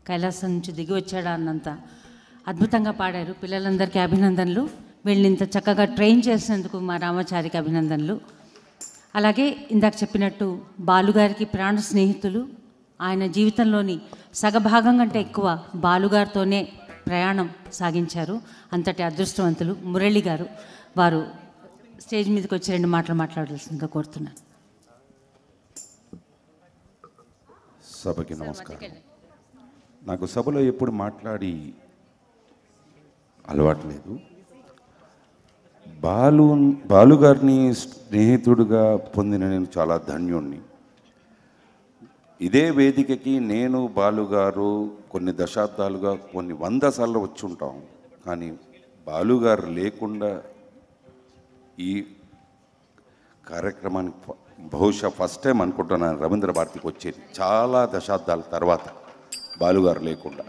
కైలాసం నుంచి దిగి వచ్చాడా అన్నంత అద్భుతంగా పాడారు. పిల్లలందరికీ అభినందనలు. వీళ్ళని ఇంత చక్కగా ట్రైన్ చేసినందుకు మా రామాచారికి అభినందనలు. అలాగే ఇందాక చెప్పినట్టు బాలుగారికి ప్రాణ స్నేహితులు. ఆయన జీవితంలోని సగభాగం కంటే ఎక్కువ బాలుగారితోనే ప్రయాణం సాగించారు. అంతటి అదృష్టవంతులు మురళి గారు. వారు స్టేజ్ మీదకి వచ్చి 2 మాటలు మాట్లాడాల్సిందిగా కోరుతున్నాను. సభకి నమస్కారం. నాకు సభలో ఎప్పుడు మాట్లాడి అలవాటు లేదు. బాలుగారిని స్నేహితుడిగా పొందిన నేను చాలా ధన్యుణ్ణి. ఇదే వేదికకి నేను బాలుగారు కొన్ని దశాబ్దాలుగా కొన్ని 100 సార్లు వచ్చి ఉంటాం. కానీ బాలుగారు లేకుండా ఈ కార్యక్రమానికి బహుశా ఫస్ట్ టైం అనుకుంటున్నాను రవీంద్ర భారతికి వచ్చేది, చాలా దశాబ్దాల తర్వాత బాలుగారు లేకుండా.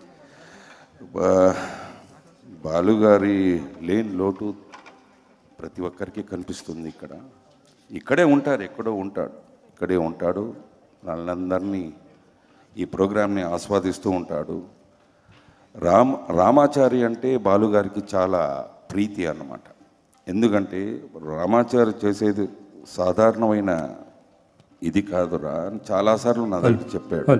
బాలుగారి లేని లోటు ప్రతి ఒక్కరికి కనిపిస్తుంది. ఇక్కడే ఉంటారు, ఎక్కడో ఉంటాడు, ఇక్కడే ఉంటాడు. వాళ్ళందరినీ ఈ ప్రోగ్రామ్ని ఆస్వాదిస్తూ ఉంటాడు. రామాచారి అంటే బాలుగారికి చాలా ప్రీతి అన్నమాట. ఎందుకంటే రామాచారి చేసేది సాధారణమైన ఇది కాదురా అని చాలాసార్లు నా దగ్గర చెప్పాడు.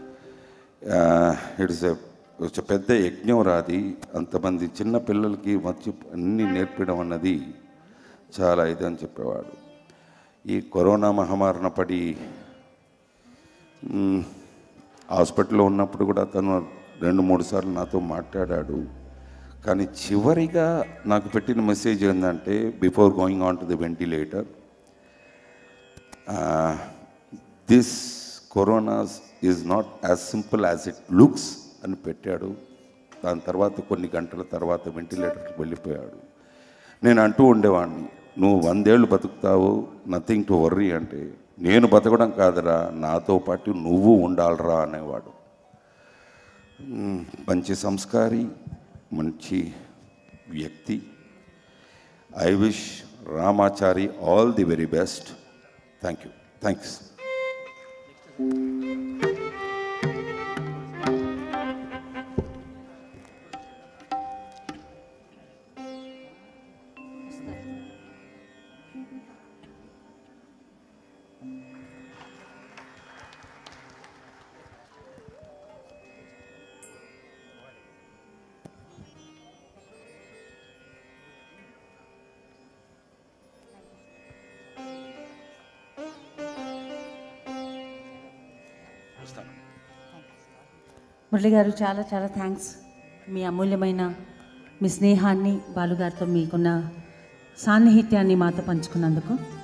ఇట్స్ పెద్ద యజ్ఞం రాది, అంతమంది చిన్న పిల్లలకి వచ్చి అన్నీ నేర్పడం అన్నది చాలా ఇది అని చెప్పేవాడు. ఈ కరోనా మహమ్మారిన పడి హాస్పిటల్లో ఉన్నప్పుడు కూడా తను 2-3 సార్లు నాతో మాట్లాడాడు. కానీ చివరిగా నాకు పెట్టిన మెసేజ్ ఏంటంటే, before going on to the ventilator, this corona is not as simple as it looks అని పెట్టాడు. దాని తర్వాత కొన్ని గంటల తర్వాత వెంటిలేటర్కి వెళ్ళిపోయాడు. నేను అంటూ ఉండేవాడిని, నువ్వు 100 ఏళ్ళు బతుకుతావు, నథింగ్ టు వర్రీ అంటే, నేను బతకడం కాదురా, నాతో పాటు నువ్వు ఉండాలరా అనేవాడు. మంచి సంస్కారి, మంచి వ్యక్తి. I wish Ramachari all the very best. Thank you. Thanks. Murali garu చాలా చాలా థ్యాంక్స్. మీ అమూల్యమైన మీ స్నేహాన్ని, బాలుగారితో మీకున్న సాన్నిహిత్యాన్ని మాతో పంచుకున్నందుకు.